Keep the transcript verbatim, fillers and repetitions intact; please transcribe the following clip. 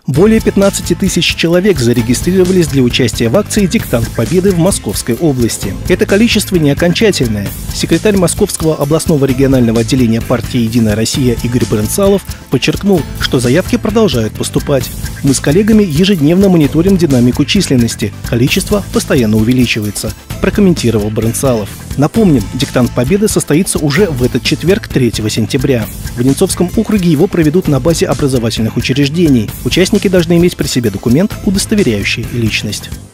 Более пятнадцати тысяч человек зарегистрировались для участия в акции «Диктант Победы» в Московской области. Это количество не окончательное. Секретарь Московского областного регионального отделения партии «Единая Россия» Игорь Брынцалов подчеркнул, что заявки продолжают поступать. Мы с коллегами ежедневно мониторим динамику численности. Количество постоянно увеличивается, прокомментировал Брынцалов. Напомним, «Диктант Победы» состоится уже в этот четверг, третьего сентября. В Одинцовском округе его проведут на базе образовательных учреждений. Участники должны иметь при себе документ, удостоверяющий личность.